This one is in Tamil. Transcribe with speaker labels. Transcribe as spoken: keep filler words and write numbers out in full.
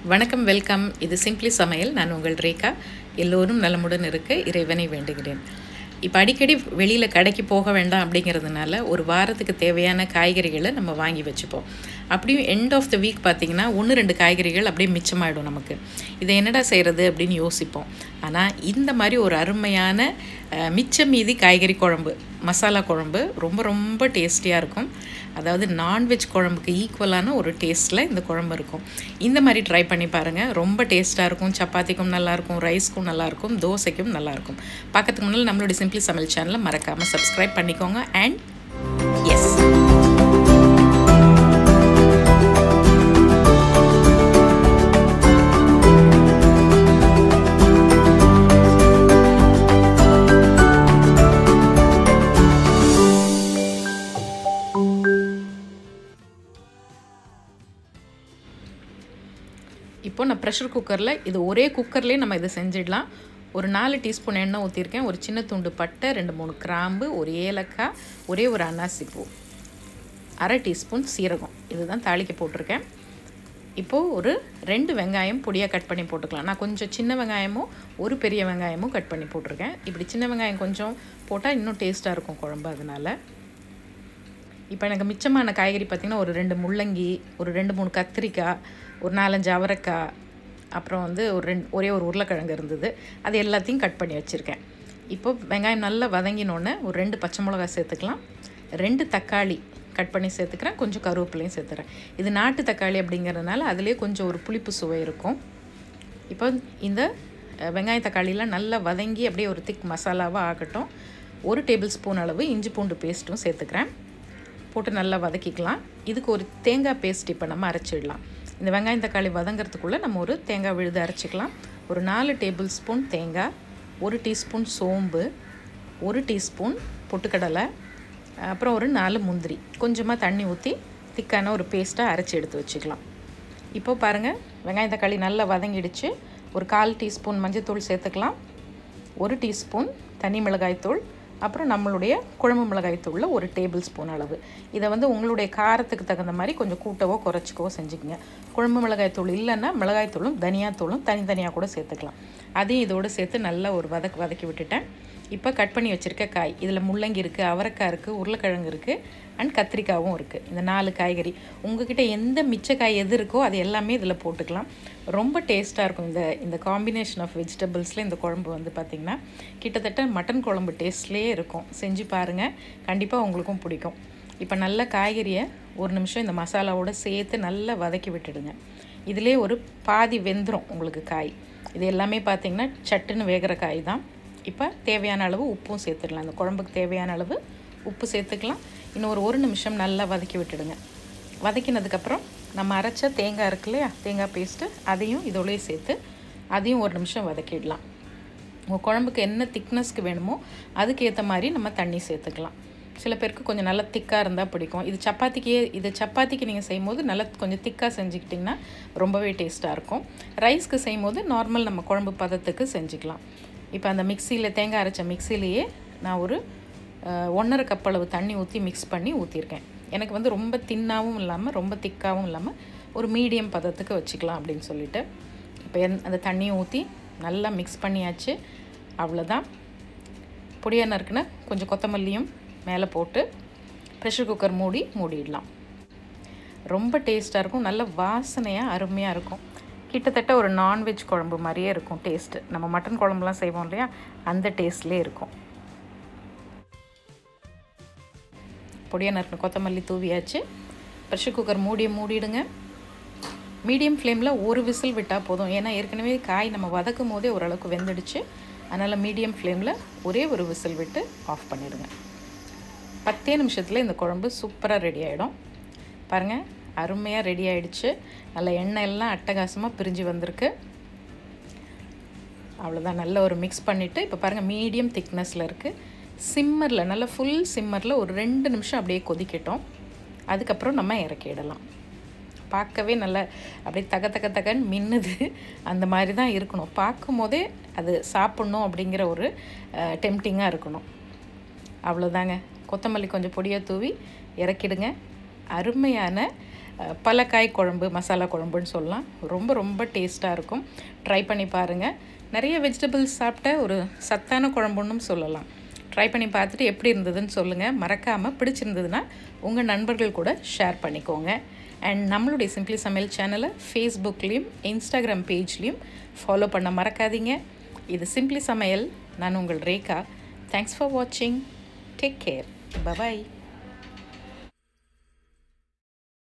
Speaker 1: வணக்கம், வெல்கம். இது சிம்பிளி சமையல். நான் உங்கள் ரேகா. எல்லோரும் நலமுடன் இருக்க இறைவனை வேண்டுகிறேன். இப்போ அடிக்கடி வெளியில் கடைக்கு போக வேண்டாம் அப்படிங்கிறதுனால ஒரு வாரத்துக்கு தேவையான காய்கறிகளை நம்ம வாங்கி வச்சுப்போம். அப்படியும் எண்ட் ஆஃப் த வீக் பார்த்திங்கன்னா ஒன்று ரெண்டு காய்கறிகள் அப்படியே மிச்சமாயிடும் நமக்கு. இதை என்னடா செய்கிறது அப்படின்னு யோசிப்போம். ஆனால் இந்த மாதிரி ஒரு அருமையான மிச்ச மீதி காய்கறி குழம்பு, மசாலா குழம்பு ரொம்ப ரொம்ப டேஸ்டியாக இருக்கும். அதாவது நான்வெஜ் குழம்புக்கு ஈக்குவலான ஒரு டேஸ்ட்டில் இந்த குழம்பு இருக்கும். இந்த மாதிரி ட்ரை பண்ணி பாருங்கள். ரொம்ப டேஸ்ட்டாக இருக்கும். சப்பாத்திக்கும் நல்லாயிருக்கும், ரைஸ்க்கும் நல்லாயிருக்கும், தோசைக்கும் நல்லாயிருக்கும். பார்க்கறதுக்கு முன்னால் நம்மளுடைய சிம்பிளி சமையல் சேனலை மறக்காமல் சப்ஸ்கிரைப் பண்ணிக்கோங்க. அண்ட் எஸ், இப்போ நான் ப்ரெஷர் குக்கரில், இது ஒரே குக்கர்லேயே நம்ம இதை செஞ்சிடலாம். ஒரு நாலு டீஸ்பூன் எண்ணெய் ஊற்றிருக்கேன். ஒரு சின்ன துண்டு பட்டை, ரெண்டு மூணு கிராம்பு, ஒரு ஏலக்காய், ஒரே ஒரு அன்னாசி பூ, அரை டீஸ்பூன் சீரகம், இதுதான் தாளிக்க போட்டிருக்கேன். இப்போது ஒரு ரெண்டு வெங்காயம் பொடியாக கட் பண்ணி போட்டுக்கலாம். நான் கொஞ்சம் சின்ன வெங்காயமும் ஒரு பெரிய வெங்காயமும் கட் பண்ணி போட்டிருக்கேன். இப்படி சின்ன வெங்காயம் கொஞ்சம் போட்டால் இன்னும் டேஸ்ட்டாக இருக்கும் குழம்பு. அதனால் இப்போ எனக்கு மிச்சமான காய்கறி பார்த்திங்கன்னா ஒரு ரெண்டு முள்ளங்கி, ஒரு ரெண்டு மூணு கத்திரிக்காய், ஒரு நாலஞ்சு அவரைக்காய், அப்புறம் வந்து ஒரு ரெண்டு ஒரே ஒரு உருளைக்கிழங்கு இருந்தது. அது எல்லாத்தையும் கட் பண்ணி வச்சுருக்கேன். இப்போ வெங்காயம் நல்லா வதங்கினோன்னே ஒரு ரெண்டு பச்சை மிளகா சேர்த்துக்கலாம். ரெண்டு தக்காளி கட் பண்ணி சேர்த்துக்கிறேன். கொஞ்சம் கருவேப்பிலையும் சேர்த்துக்கிறேன். இது நாட்டு தக்காளி அப்படிங்கிறதுனால அதிலே கொஞ்சம் ஒரு புளிப்பு சுவை இருக்கும். இப்போ இந்த வெங்காய தக்காளிலாம் நல்லா வதங்கி அப்படியே ஒரு திக் மசாலாவாக ஆகட்டும். ஒரு டேபிள் ஸ்பூன் அளவு இஞ்சி பூண்டு பேஸ்ட்டும் சேர்த்துக்கிறேன். போட்டு நல்லா வதக்கிக்கலாம். இதுக்கு ஒரு தேங்காய் பேஸ்ட் இப்போ நம்ம அரைச்சிடலாம். இந்த வெங்காயம் தக்காளி வதங்கிறதுக்குள்ளே நம்ம ஒரு தேங்காய் விழுது அரைச்சிக்கலாம். ஒரு நாலு டேபிள் ஸ்பூன் தேங்காய், ஒரு டீஸ்பூன் சோம்பு, ஒரு டீஸ்பூன் பொட்டுக்கடலை, அப்புறம் ஒரு நாலு முந்திரி, கொஞ்சமாக தண்ணி ஊற்றி திக்கான ஒரு பேஸ்ட்டாக அரைச்சி எடுத்து வச்சுக்கலாம். இப்போ பாருங்கள், வெங்காயம் தக்காளி நல்லா வதங்கிடுச்சு. ஒரு கால் டீஸ்பூன் மஞ்சள்தூள் சேர்த்துக்கலாம். ஒரு டீஸ்பூன் தனி மிளகாய்த்தூள், அப்புறம் நம்மளுடைய குழம்பு மிளகாய்த்தூளில் ஒரு டேபிள் ஸ்பூன் அளவு. இதை வந்து உங்களுடைய காரத்துக்கு தகுந்த மாதிரி கொஞ்சம் கூட்டவோ குறைச்சிக்கவோ செஞ்சுக்கோங்க. குழம்பு மிளகாய்த்தூள் இல்லைன்னா மிளகாய்த்தூளும் தனியாத்தூளும் தனித்தனியாக கூட சேர்த்துக்கலாம். அதையும் இதோடு சேர்த்து நல்லா ஒரு வதக்கு வதக்கி விட்டுட்டேன். இப்போ கட் பண்ணி வச்சுருக்க காய், இதில் முள்ளங்கி இருக்குது, அவரைக்காய் இருக்குது, உருளைக்கிழங்கு இருக்குது, அண்ட் கத்திரிக்காயும் இருக்குது. இந்த நாலு காய்கறி உங்கள்கிட்ட எந்த மிச்ச காய் எது இருக்கோ அது எல்லாமே இதில் போட்டுக்கலாம். ரொம்ப டேஸ்ட்டாக இருக்கும். இந்த இந்த காம்பினேஷன் ஆஃப் வெஜிடபிள்ஸில் இந்த குழம்பு வந்து பார்த்திங்கன்னா கிட்டத்தட்ட மட்டன் குழம்பு டேஸ்ட்லேயே இருக்கும். செஞ்சு பாருங்கள், கண்டிப்பாக உங்களுக்கும் பிடிக்கும். இப்போ நல்ல காய்கறியை ஒரு நிமிஷம் இந்த மசாலாவோடு சேர்த்து நல்லா வதக்கி விட்டுடுங்க. இதிலே ஒரு பாதி வெந்துடும் உங்களுக்கு காய். இது எல்லாமே பார்த்திங்கன்னா சட்டுன்னு வேகிற காய் தான். இப்போ தேவையான அளவு உப்பும் சேர்த்துக்கலாம். இந்த குழம்புக்கு தேவையான அளவு உப்பு சேர்த்துக்கலாம். இன்னும் ஒரு ஒரு நிமிஷம் நல்லா வதக்கி விட்டுடுங்க. வதக்கினதுக்கப்புறம் நம்ம அரைச்ச தேங்காய் இருக்கு இல்லையா, தேங்காய் பேஸ்ட்டு, அதையும் இதோடய சேர்த்து அதையும் ஒரு நிமிஷம் வதக்கிடலாம். உங்கள் குழம்புக்கு என்ன திக்னஸ்க்கு வேணுமோ அதுக்கேற்ற மாதிரி நம்ம தண்ணி சேர்த்துக்கலாம். சில பேருக்கு கொஞ்சம் நல்லா திக்காக இருந்தால் பிடிக்கும். இது சப்பாத்திக்கே இது சப்பாத்திக்கு நீங்கள் செய்யும்போது நல்லா கொஞ்சம் திக்காக செஞ்சுக்கிட்டிங்கன்னா ரொம்பவே டேஸ்ட்டாக இருக்கும். ரைஸ்க்கு செய்யும்போது நார்மல் நம்ம குழம்பு பதத்துக்கு செஞ்சுக்கலாம். இப்போ அந்த மிக்சியில் தேங்காய் அரைச்ச மிக்சிலேயே நான் ஒரு ஒன்றரை கப் அளவு தண்ணி ஊற்றி மிக்ஸ் பண்ணி ஊற்றிருக்கேன். எனக்கு வந்து ரொம்ப தின்னாகவும் இல்லாமல் ரொம்ப திக்காகவும் இல்லாமல் ஒரு மீடியம் பதத்துக்கு வச்சுக்கலாம் அப்படின்னு சொல்லிவிட்டு இப்போ எந் அந்த தண்ணியை ஊற்றி நல்லா மிக்ஸ் பண்ணியாச்சு. அவ்வளோதான். பொடியாக நறுக்குன்னு கொஞ்சம் கொத்தமல்லியும் மேலே போட்டு ப்ரெஷர் குக்கர் மூடி மூடிடலாம். ரொம்ப டேஸ்ட்டாக இருக்கும். நல்ல வாசனையாக அருமையாக இருக்கும். கிட்டத்தட்ட ஒரு நான்வெஜ் குழம்பு மாதிரியே இருக்கும் டேஸ்ட்டு. நம்ம மட்டன் குழம்புலாம் செய்வோம் இல்லையா, அந்த டேஸ்ட்லேயே இருக்கும். பொடியாக நறுக்கு கொத்தமல்லி தூவியாச்சு. ப்ரெஷர் குக்கர் மூடியை மூடிடுங்க. மீடியம் ஃப்ளேமில் ஒரு விசில் விட்டால் போதும். ஏன்னா ஏற்கனவே காய் நம்ம வதக்கும் போதே ஓரளவுக்கு வெந்துடுச்சு. அதனால் மீடியம் ஃப்ளேமில் ஒரே ஒரு விசில் விட்டு ஆஃப் பண்ணிடுங்க. பத்தே நிமிஷத்தில் இந்த குழம்பு சூப்பராக ரெடி ஆகிடும். பாருங்கள், அருமையாக ரெடி ஆகிடுச்சு. நல்ல எண்ணெய் எல்லாம் அட்டகாசமாக பிரிஞ்சு வந்திருக்கு. அவ்வளோதான். நல்ல ஒரு மிக்ஸ் பண்ணிவிட்டு இப்போ பாருங்கள் மீடியம் திக்னஸில் இருக்குது. சிம்மரில், நல்ல ஃபுல் சிம்மரில் ஒரு ரெண்டு நிமிஷம் அப்படியே கொதிக்கட்டும். அதுக்கப்புறம் நம்ம இறக்கிடலாம். பார்க்கவே நல்ல அப்படியே தக தக தகன்னு மின்னுது. அந்த மாதிரி தான் இருக்கணும். பார்க்கும் போதே அது சாப்பிட்ணும் அப்படிங்கிற ஒரு டெம்டிங்காக இருக்கணும். அவ்வளோதாங்க. கொத்தமல்லி கொஞ்சம் பொடியாக தூவி இறக்கிடுங்க. அருமையான பல காய் குழம்பு, மசாலா குழம்புன்னு சொல்லலாம். ரொம்ப ரொம்ப டேஸ்ட்டாக இருக்கும். ட்ரை பண்ணி பாருங்கள். நிறைய வெஜிடபிள்ஸ் சாப்பிட்ட ஒரு சத்தான குழம்புன்னு சொல்லலாம். ட்ரை பண்ணி பார்த்துட்டு எப்படி இருந்ததுன்னு சொல்லுங்கள். மறக்காமல் பிடிச்சிருந்ததுன்னா உங்கள் நண்பர்கள் கூட ஷேர் பண்ணிக்கோங்க. அண்ட் நம்மளுடைய சிம்பிளி சமையல் சேனலை ஃபேஸ்புக்லேயும் இன்ஸ்டாகிராம் பேஜ்லேயும் ஃபாலோ பண்ண மறக்காதீங்க. இது சிம்பிளி சமையல். நான் உங்கள் ரேகா. தேங்க்ஸ் ஃபார் வாட்சிங். Take care. பபாய்.